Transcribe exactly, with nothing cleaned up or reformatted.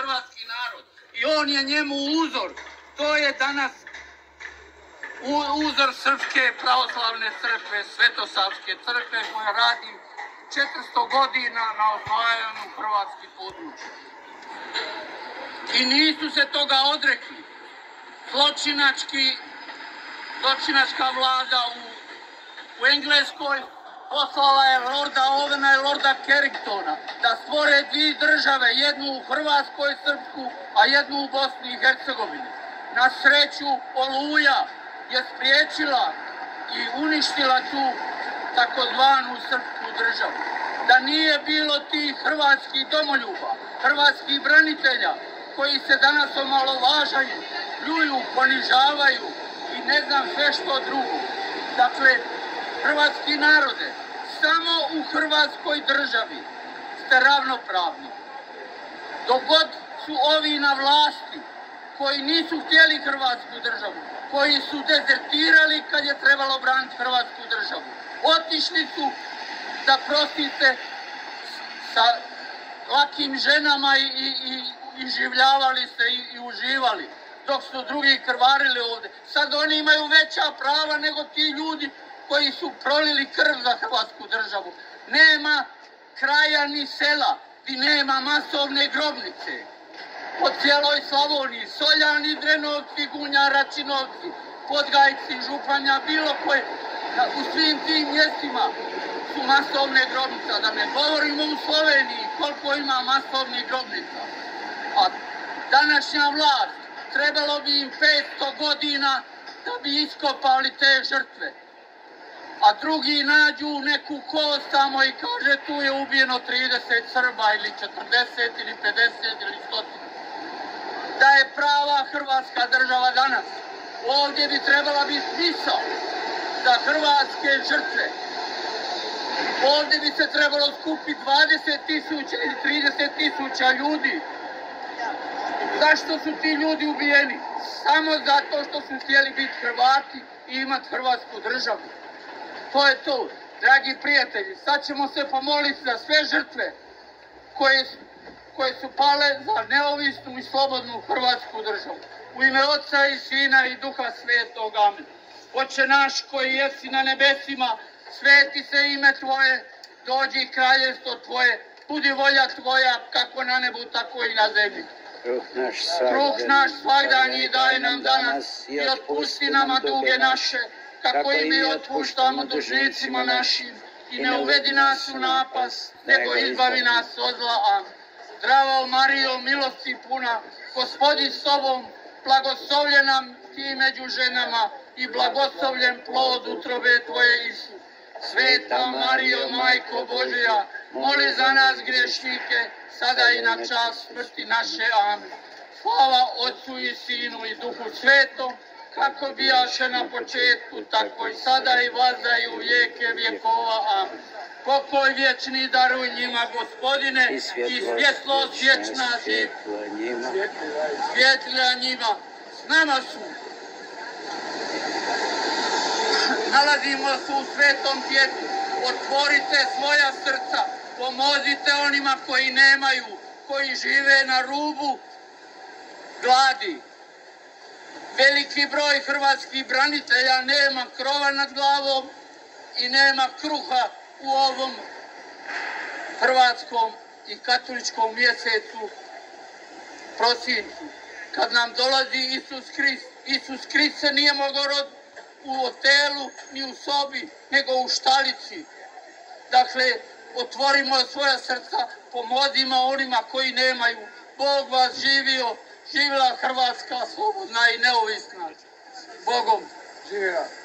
hrvatski narod. I on je njemu uzor. To je danas uzor Srpske pravoslavne crkve, Svetosavske crkve, koja radi četiristo godina na osvajanju hrvatskih područja. I nisu se toga odrekli. Zločinački, zločinačka vlada u, u Engleskoj poslala je Lorda Ovena i Lorda Carringtona da stvore dvije države, jednu u Hrvatskoj srpsku, a jednu u Bosni i Hercegovini. Na sreću Oluja je spriječila i uništila tu takozvanu srpsku državu. Da nije bilo tih hrvatskih domoljuba, hrvatskih branitelja, koji se danas omalovažaju, pljuju, ponižavaju i ne znam sve što drugo. Dakle, hrvatski narode, samo u Hrvatskoj državi ste ravnopravni. Dok god su ovi na vlasti, koji nisu htjeli Hrvatsku državu, koji su dezertirali kad je trebalo braniti Hrvatsku državu, otišli su da prostite sa lakim ženama i, i, i, i življavali se i, i uživali, dok su drugi krvarili ovdje. Sad oni imaju veća prava nego ti ljudi koji su prolili krv za Hrvatsku državu. Nema kraja ni sela gdje nema masovne grobnice. Po cijeloj Slavoniji, Soljani, Drenovci, Gunja, Račinovci, Podgajci, Županja, bilo koje, u svim tim mjestima su masovne grobnice. Da ne govorimo u Sloveniji koliko ima masovnih grobnica. A današnja vlast, trebalo bi im petsto godina da bi iskopali te žrtve. A drugi nađu neku kost tamo i kaže tu je ubijeno trideset Srba ili četrdeset ili pedeset ili sto. Da je prava Hrvatska država danas, ovdje bi trebala biti misao za hrvatske žrtve. Ovdje bi se trebalo skupiti dvadeset tisuća ili trideset tisuća ljudi. Zašto su ti ljudi ubijeni? Samo zato što su htjeli biti Hrvati i imati Hrvatsku državu. To je to, dragi prijatelji. Sad ćemo se pomoliti za sve žrtve koje, koje su pale za neovisnu i slobodnu Hrvatsku državu. U ime Oca i Sina i Duha Svetog. Amen. Oče naš koji jesi na nebesima, sveti se ime Tvoje, dođi kraljevstvo Tvoje, budi volja Tvoja kako na nebu, tako i na zemlji. Kruh naš svagdanji daj nam danas i otpusti nama duge naše, kako i mi otpuštamo dužnicima našim, i ne uvedi nas u napast, nego izbavi nas od zla. Amen. Zdravo Marijo, milosti puna, Gospodin s tobom, blagoslovljena ti među ženama i blagoslovljen plod utrobe Tvoje, Isus. Sveta Marijo, Majko Božja, moli za nas grešnike, sada i na čas smrti naše. Amen. Slava Otcu i Sinu i Duhu Svetom, kako bijaše na početku, tako i sada i vazda i u vijeke vjekova. Amen. Pokoj vječni daruj njima, Gospodine, i svjetlost vječna svjetlja njima. S nama su. Nalazimo se u Svetom tjednu. Otvorite svoja srca, pomozite onima koji nemaju, koji žive na rubu gladi. Veliki broj hrvatskih branitelja nema krova nad glavom i nema kruha u ovom hrvatskom i katoličkom mjesecu prosincu. Kad nam dolazi Isus Krist, Isus Krist se nije mogao roditi u hotelu ni u sobi, nego u štalici. Dakle, otvorimo svoja srca, pomozimo onima koji nemaju. Bog vas živio, živjela Hrvatska slobodna i neovisna. Bogom živjela.